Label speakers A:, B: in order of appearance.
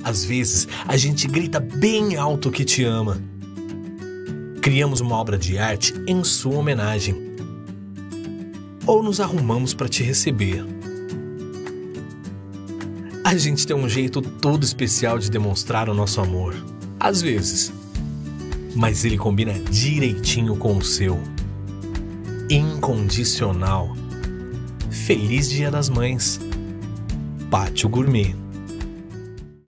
A: Às vezes, a gente grita bem alto que te ama. Criamos uma obra de arte em sua homenagem. Ou nos arrumamos para te receber. A gente tem um jeito todo especial de demonstrar o nosso amor. Às vezes. Mas ele combina direitinho com o seu. Incondicional. Feliz Dia das Mães. Pátio Gourmet.